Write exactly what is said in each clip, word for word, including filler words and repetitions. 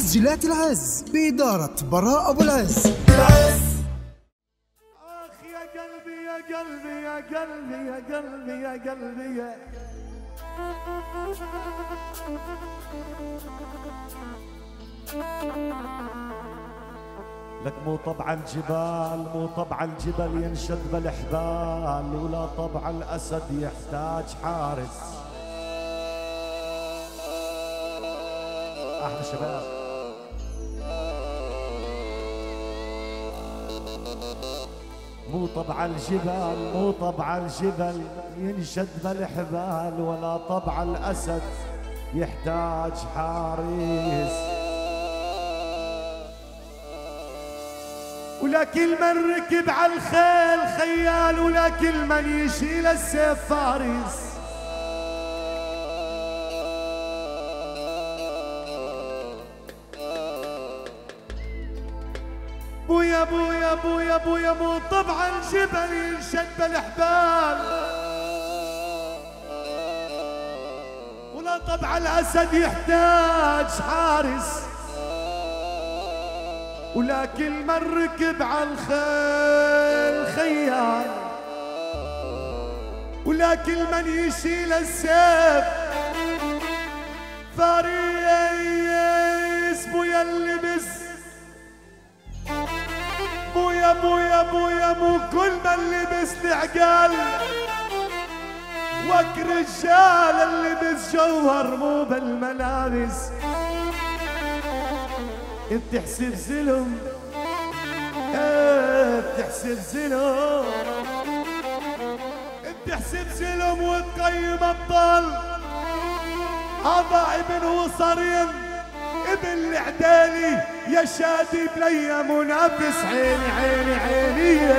تسجيلات العز بإدارة براء أبو العز. العز آخ يا قلبي يا قلبي يا قلبي يا قلبي يا قلبي يا لك مو طبع الجبال مو طبع الجبل ينشد بالحبال، ولا طبع الأسد يحتاج حارس. أحلى شباب مو طبع الجبال مو طبع الجبل ينشد بالحبال، ولا طبع الأسد يحتاج حارس. ولا كل من ركب على الخيل خيال، ولا كل من يشيل السيف فارس. بويا بويا بويا بويا مو طبع الجبل ينشد بالحبال، ولا طبع الأسد يحتاج حارس. ولا كل من ركب على الخيل خيال، ولا كل من يشيل السيف فارس. بويا اللي بس بويا بويا بويا مو كل من لبس العقال، وك رجال اللي بس جوهر مو بالملابس. انت تحسب زلم ايه تحسب زلم انت تحسب زلم وتقيم ابطال. هذا ابن وصريم ابن العدالي يا شادي بليا منافس. عيني عيني عيني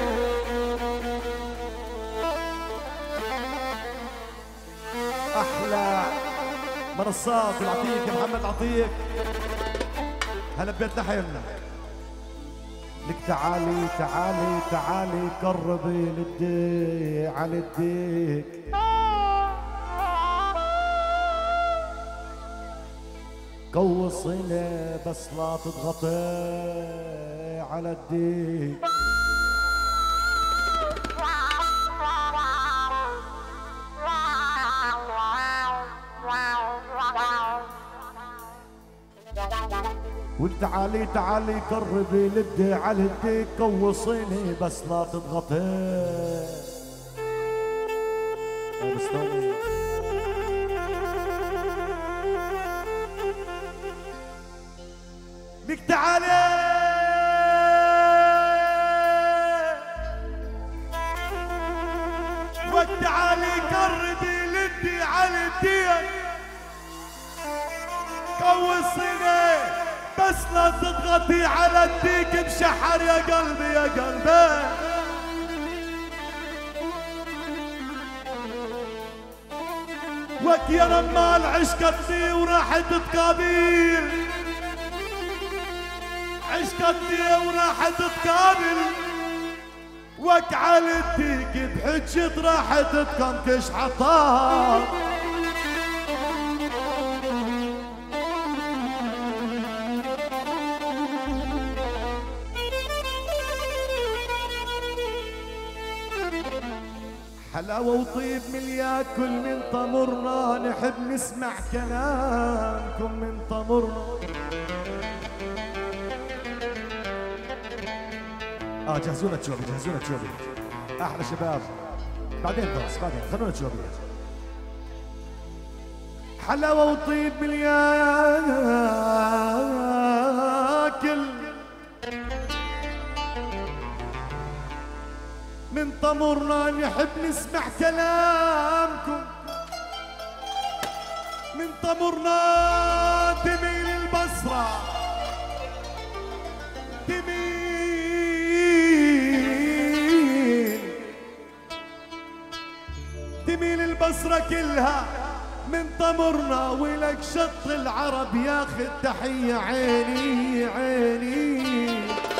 احلى منصات العطيك يا محمد العطيك. هلا ببيتنا حيلنا لك تعالي تعالي تعالي قربي للديك على الديك. قوصيني بس لا تضغطي على الديك. وتعالي تعالي قربي للدي على الديك. قوصيني بس لا تضغطي. لك تعالي وتعالي قربي للدي على الديك. قوصيني بس لا تضغطي على الديك بشحر يا قلبي يا قلبي. وك يا رمال عشقتني وراحت تقابل، عشقتني وراحت تقابل. وك على الديك بحجة راحت تكنكش حطام. حلاوة وطيب من ياكل من طمرنا، نحب نسمع كلامكم من طمرنا. اه جهزونا تشوبي جهزونا تشوبي احلى شباب. بعدين بس بعدين خلونا تشوبي. حلاوة وطيب من ياكل من طمرنا، نحب نسمع كلامكم من طمرنا. تميل البصرة تميل تميل البصرة كلها من طمرنا. ولك شط العرب ياخذ تحية. عيني عيني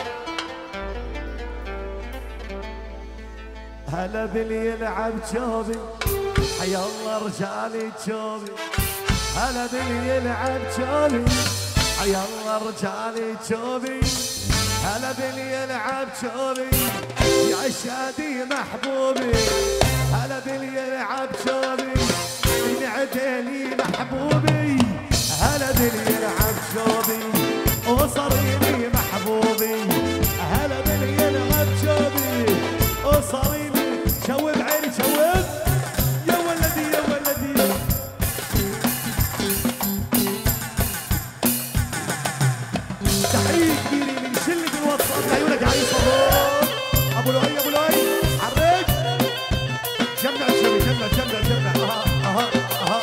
هلا باللي يلعب جوبي. حيا الله رجالي جوبي. هلا باللي يلعب جوبي. يلا رجالي شوفي هلا باللي يلعب شوفي يا شادي محبوبي هلا باللي يلعب شوفي من عدلي محبوبي هلا باللي يلعب شوفي وصريني محبوبي هلا باللي يلعب شوفي وصريني شوب عيني شوب يا ولدي يا ولدي تحية كبيرة من شلة الواتساب لعيونك علي صبور ابو لؤي ابو لؤي حرك جمع الشبي جمع جمع جمع اها اها اها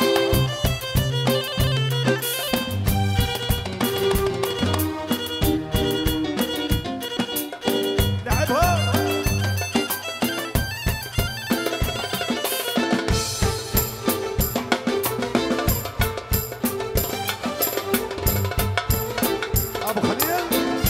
لعبها ابو خليل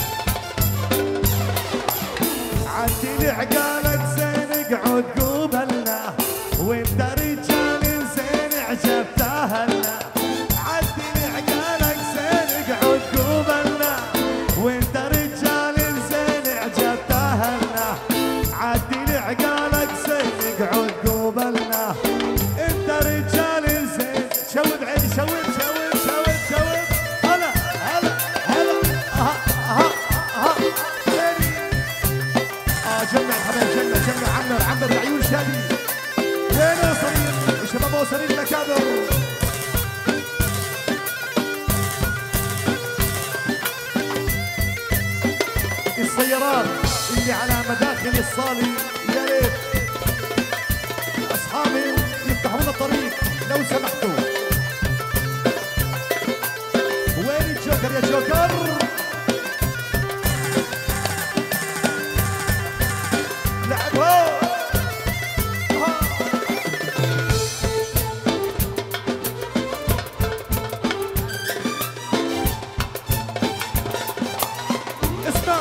عدي عقالك زين اقعد قبلنا وانت رجال زين عجبت اهلنا عدي عقالك زين اقعد قبلنا وانت رجال زين عجبت اهلنا عدي عقالك زين اقعد قبلنا انت رجال زين شوب عيني شوب شوب شوب شوب هلا هلا هلا اها اها اها اه جمع الحبايب جمع جمع عمر عمر العيون شادي وين يا صرير الشباب وصلين الاكابر السيارات اللي على مداخل الصالي يا ريت اصحابي يفتحوا لنا الطريق لو سمحتوا وين الجوكر يا جوكر لعبها اسمع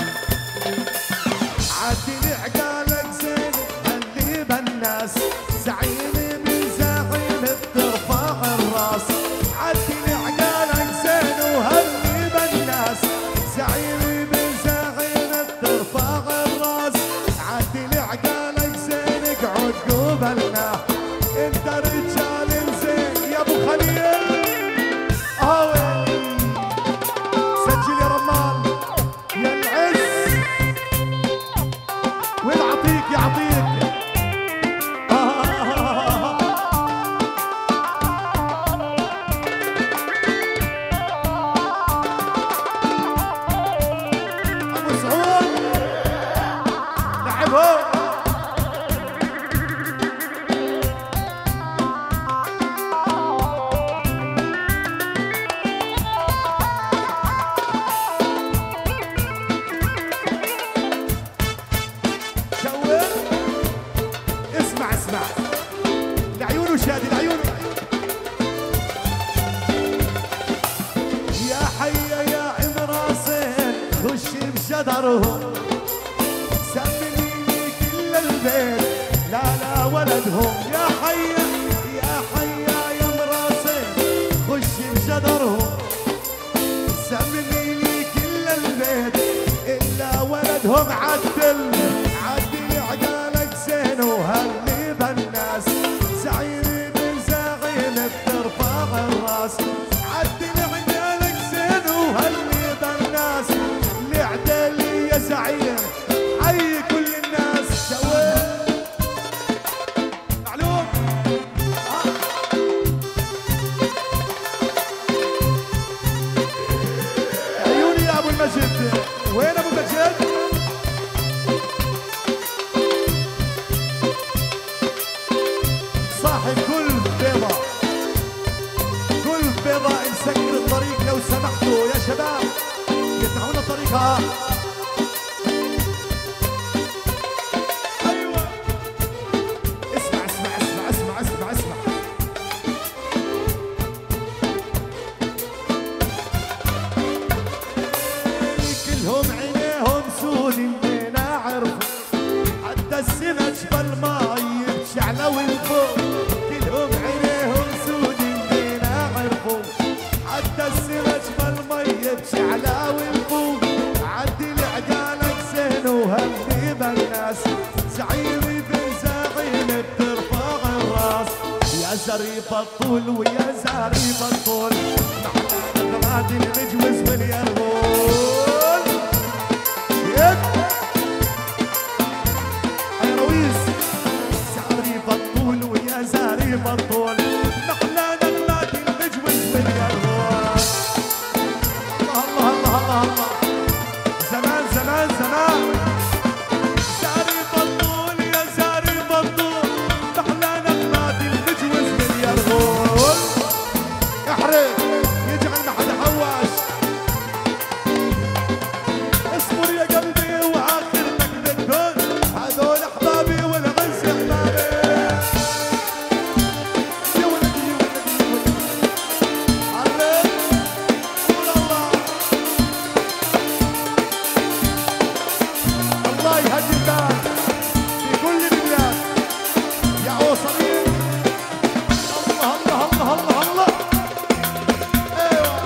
عدي عقالك زين هلي بالناس زعيم من زعيم بترفع الراس عدي عقالك زين وهلي بالناس زعيم من زعيم بترفع الراس عدي عقالك زين اقعد قبلنا انت رجال زين يا ابو خليل اه ويلي سجل يا رمال يا العز والعطيك يعطيك ابو سعود لعبه شوق اسمع اسمع لعيونه شادي لعيونه يا حيا يا عم راسين خش بشدرهم سمني لي كل البيت لا لا ولدهم يا حيا يا حيا يا عم راسين خش بشدرهم سمني لي كل البيت الا ولدهم عدل عدل عقالك زين وهلي بالناس زعيم بن زعيم بترفع الراس عدل عقالك زين وهلي بالناس لعدل يا زعيم حي كل الناس شوي معلوم عيوني يا ابو المجد وين ابو المجد صاحب كل بيضة كل بيضة نسكر الطريق لو سمحتوا يا شباب يفتحوا لنا الطريق ايوه اسمع اسمع اسمع اسمع اسمع اسمع كلهم عينيهم سود اللي نعرفوا حتى السمك بالماي بشعلة والفوق كلهم عينيهم سود اللي نعرفوا حتى السمك بالمي زاري بطول ويا زاري بطول نحن غماد المجوز واليرغول يد يا رويس زاري بطول ويا زاري بطول نحن غماد المجوز واليرغول الله الله الله الله زمان زمان زمان زاري بطول يا زاري بطول نحن غماد المجوز واليرغول احرق يجعل ما حدا حواش اصبر يا قلبي واخرتك بالكل هذول احبابي والعز احبابي يا ولدي يا ولدي يا ولدي حرك قول الله الله يهدي البلاد في كل البلاد يا اوصلين الله الله الله الله الله ايوه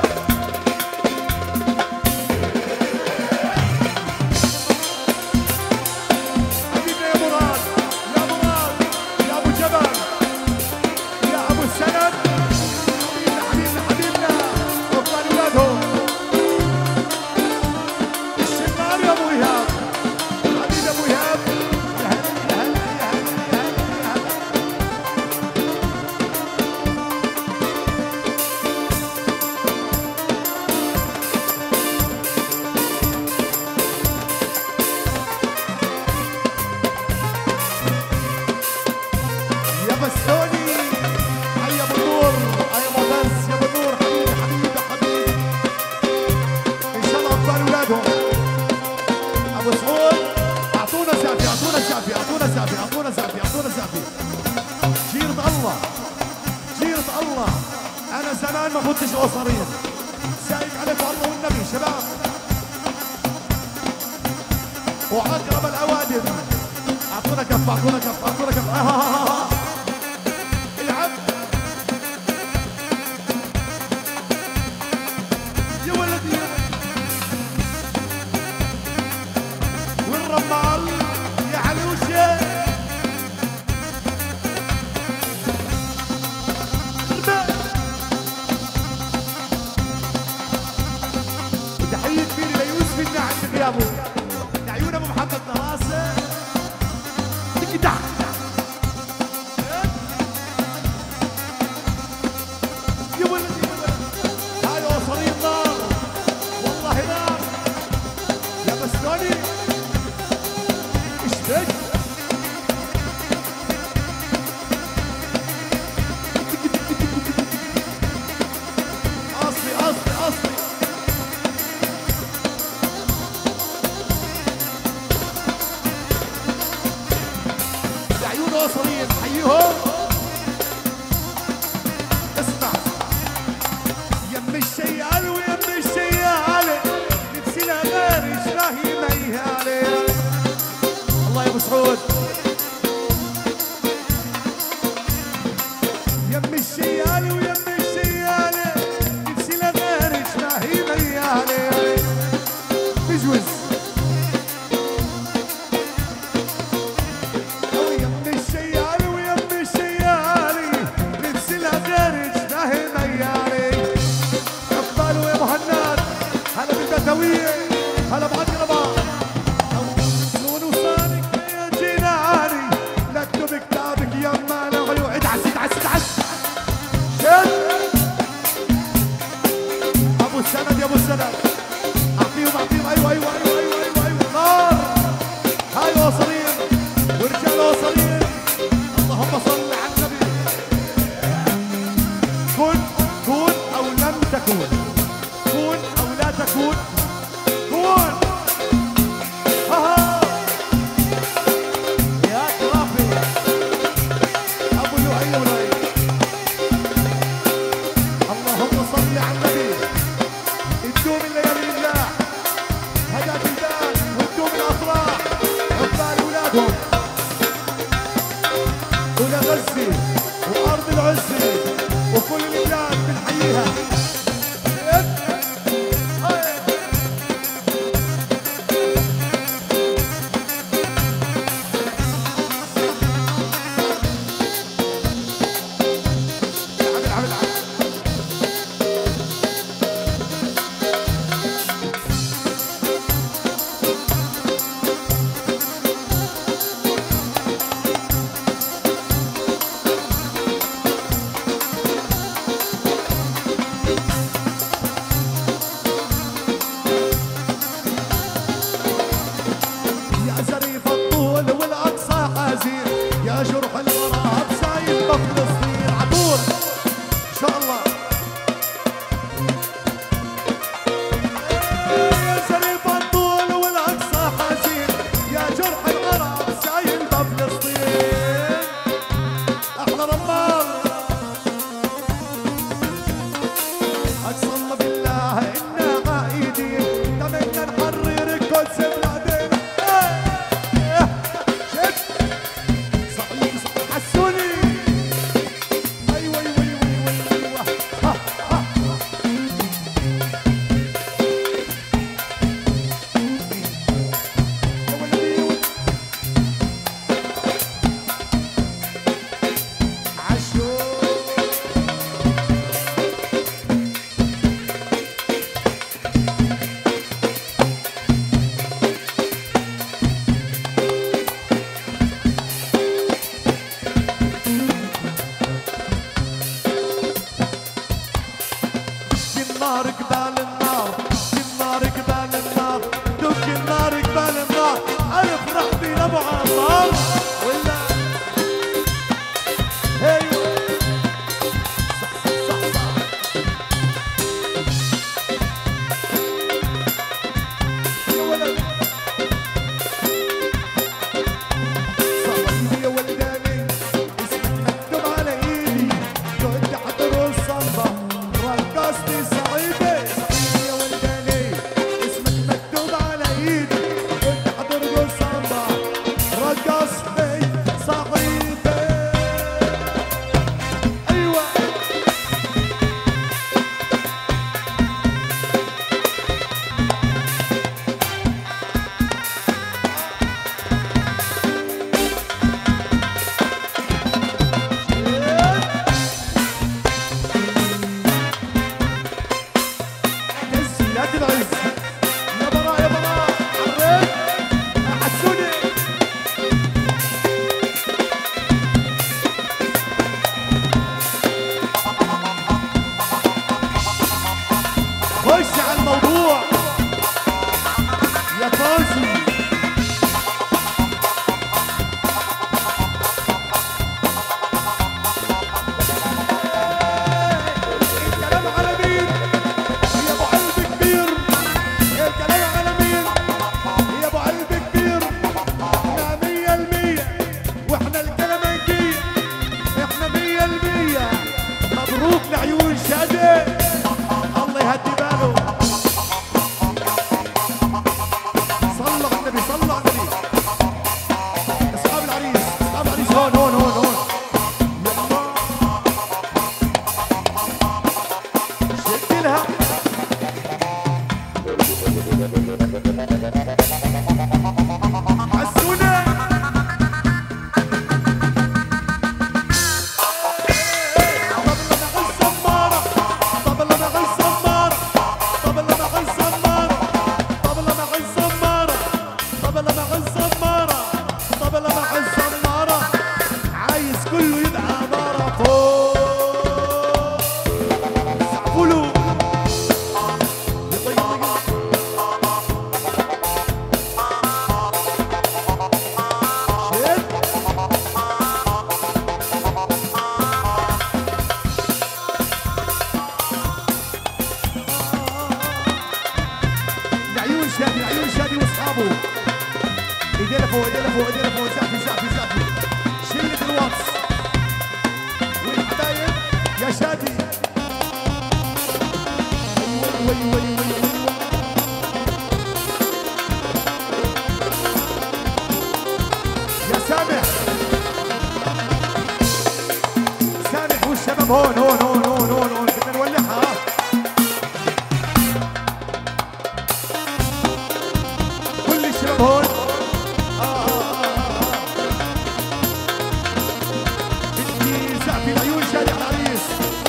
حبيبنا يا مراد يا مراد يا ابو جبل يا ابو السند حبيبنا حبيبنا حبيبنا وفقان ولادهم الشمال يا ابو ايهاب حبيب ابو ايهاب يا هلا يا هلا يا هلا يا هلا يا هلا يا بسوني حي ابو النور حي ابو بس يا ابو النور حبيبي حبيبي حبيبي ان شاء الله اطفال اولادهم ابو سعود اعطونا زافي اعطونا زافي اعطونا زافي اعطونا زافي اعطونا زافي جيرة الله جيرة الله انا زمان ما كنتش اسرين سايق عليكم الله والنبي شباب وعقرب الاوادم اعطونا كف اعطونا كف اعطونا كف آه آه آه آه. العب يا ولدي يا ولدي والرمال يا علوشه وتحيه كبيره ليوسف النعم بغيابه لعيون ابو محمد دراسه تكدح يا ولدي يا ولدي هاي وصلين نار والله نار يا بسوني ايش بك اصلي اصلي اصلي لعيون وصلين حيهم اسمع يم الشيال ويم الشيالة نفسنا غير شراهي ميهالة الله يا ابو سعود يم الشيال ويم الشيالة نفسنا غير شراهي ميهالة بجوز ويم الشيال ويم الشيالي نفسنا غير شراهي ميهالة عقبال ويا مهند هلا بالبدوية هلا بعقربة سون وصانك يا جناني نكتب كتابك يما العيون ادعس ادعس ادعس شد ابو السند يا ابو السند اعطيهم اعطيهم ايوه ايوه ايوه ايوه ايوه ايوه نار هاي وصلين ورجال وصلين اللهم صل على النبي كن كن او لم تكن كن او لا تكون كن ها يا كرافي ابو لؤي ولؤي اللهم صل على النبي الدوم الليالي لله هداك البال والدوم الافراح عقبال اولادهم ولا غزه وارض العزه وكل البلاد بنحييها يابا فلسطين عطول ان شاء الله. يا شريف الطول والاقصى حزين، يا جرح العرب سايل بفلسطين. احلى رمال اقسم بالله انا عايدين، تمنى نحرر القدس بلادنا. شد صحيح صحيح حسوني. ايوه ايوه ايوه ايوه ها ها. يا ولدي عشو النار قبال النار، النار قبال النار، دق النار قبال النار، افرح بينا ابو عمار ولا هي صح صح صح صح. يا ولد صاحبي يا ولداني اسمك مكتوب على ايدي، كنت حضر الصنبه رقصتي صعيدي. صعيدي يا ولداني اسمك مكتوب على ايدي، كنت حضر الصنبه رقصتي صعيدي. ايوه عز يا العز يا براء يا براء عريت حسوني. خش على الموضوع يا فوزي. الكلام على مين يا ابو قلب كبير؟ الكلام على مين يا ابو قلب كبير؟ احنا مية المية واحنا الكلامنجية، احنا مية المية. مبروك لعيون شادي الله يهدي باله. صلى على النبي صلى على النبي. اصحاب العريس اصحاب العريس هون هون هون هون. شد لها حسونا. طب الله مع الزمارة، طب الله مع الزمارة، طب الله مع الزمارة، طب الله مع الزمارة، طب الله مع الزمارة، طب الله مع الزمارة. عايز كله يبقى نارة فوق. سقفوا له. يلا يلا يلا. شد لعيون شادي لعيون شادي واصحابه. ايدينا فوق ايدينا فوق ايدينا فوق. زعفي زعفي زعفي شلة الواتس والحبايب يا شادي. ايوه ايوه ايوه ايوه. يا سامح سامح والشباب هون هون هون هون هون هون. بدنا نولعها. كل الشباب هون. آه آه آه آه. بدي زعفي لعيون شادي على العريس.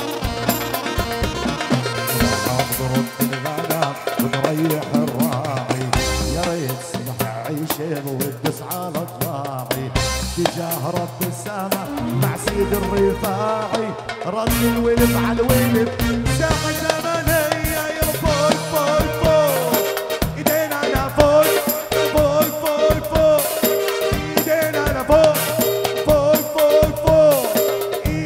نضرب الغنم ونريح الراعي، يا ريت صبح عيشه وتدس على ضلاعي، تجاه رب السما مع سيد الرفاعي، رد الولف على الولف ساعة زمنية يرفوق فوق فوق. ايدينا على فوق فوق فوق فوق. ايدينا على فوق فوق فوق فوق.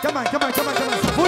كمان كمان كمان كمان